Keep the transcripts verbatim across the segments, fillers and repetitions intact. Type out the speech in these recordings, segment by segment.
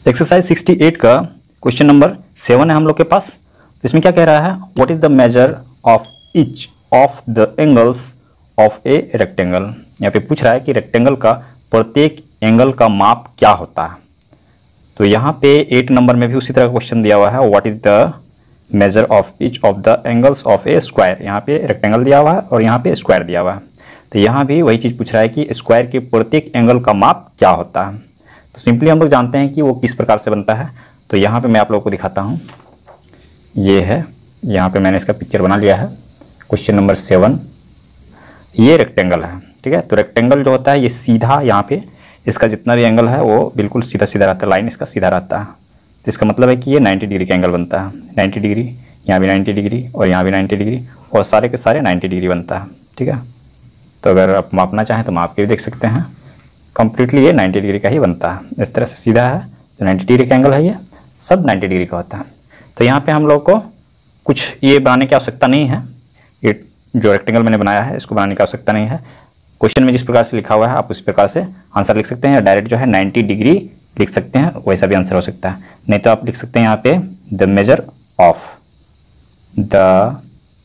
Exercise sixty eight का question number seven है हम लोग के पास। तो इसमें क्या कह रहा है, what is the measure of each of the angles of a rectangle. यहाँ पे पूछ रहा है कि रेक्टेंगल का प्रत्येक एंगल का माप क्या होता है। तो यहाँ पे एट नंबर में भी उसी तरह का क्वेश्चन दिया हुआ है, what is the measure of each of the angles of a square. यहाँ पे रेक्टेंगल दिया हुआ है और यहाँ पे स्क्वायर दिया हुआ है। तो यहाँ भी वही चीज़ पूछ रहा है कि स्क्वायर के प्रत्येक एंगल का माप क्या होता है। तो सिंपली हम लोग जानते हैं कि वो किस प्रकार से बनता है। तो यहाँ पे मैं आप लोगों को दिखाता हूँ, ये है, यहाँ पे मैंने इसका पिक्चर बना लिया है। क्वेश्चन नंबर सेवन, ये रेक्टेंगल है, ठीक है। तो रेक्टेंगल जो होता है ये सीधा, यहाँ पे इसका जितना भी एंगल है वो बिल्कुल सीधा सीधा रहता है, लाइन इसका सीधा रहता है। तो इसका मतलब है कि ये नाइन्टी डिग्री का एंगल बनता है। नाइन्टी डिग्री, यहाँ भी नाइन्टी डिग्री और यहाँ भी नाइन्टी डिग्री और सारे के सारे नाइन्टी डिग्री बनता है, ठीक है। तो अगर आप मापना चाहें तो माप के भी देख सकते हैं, कंप्लीटली ये नाइन्टी डिग्री का ही बनता है। इस तरह से सीधा है तो नाइन्टी डिग्री का एंगल है, ये सब नाइन्टी डिग्री का होता है। तो यहाँ पे हम लोग को कुछ ये बनाने की आवश्यकता नहीं है, ये जो रेक्टेंगल मैंने बनाया है इसको बनाने की आवश्यकता नहीं है। क्वेश्चन में जिस प्रकार से लिखा हुआ है आप उसी प्रकार से आंसर लिख सकते हैं, या डायरेक्ट जो है नाइन्टी डिग्री लिख सकते हैं, वैसा भी आंसर हो सकता है। नहीं तो आप लिख सकते हैं यहाँ पे the measure of the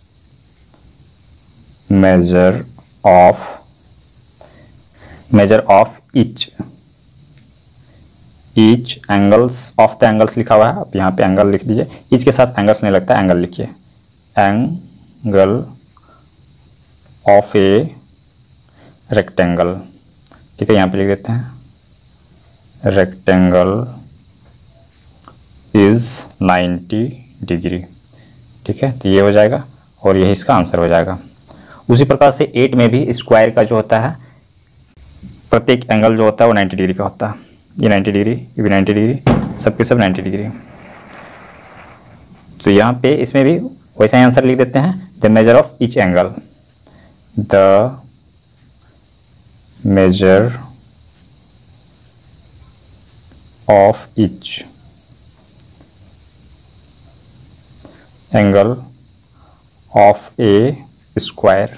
measure of measure of each each angles of the angles लिखा हुआ है, आप यहाँ पे एंगल लिख दीजिए। ईच के साथ एंगल्स नहीं लगता, एंगल लिखिए। एंगल ऑफ ए रेक्टेंगल, ठीक है, यहाँ पे लिख देते हैं रेक्टेंगल इज नाइन्टी डिग्री, ठीक है। तो ये हो जाएगा और यही इसका आंसर हो जाएगा। उसी प्रकार से एट में भी स्क्वायर का जो होता है प्रत्येक एंगल जो होता है वो नाइन्टी डिग्री का होता है। ये नाइन्टी डिग्री, ये भी नाइन्टी डिग्री, सबके सब नाइन्टी डिग्री। तो यहाँ पे इसमें भी वैसा ही आंसर लिख देते हैं, the measure of each angle, the measure of each angle of a square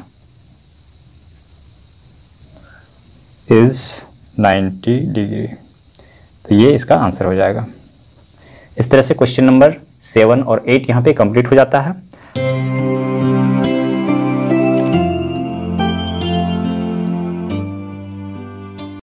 is ninety degree. तो ये इसका आंसर हो जाएगा। इस तरह से क्वेश्चन नंबर सेवन और एट यहाँ पे कंप्लीट हो जाता है।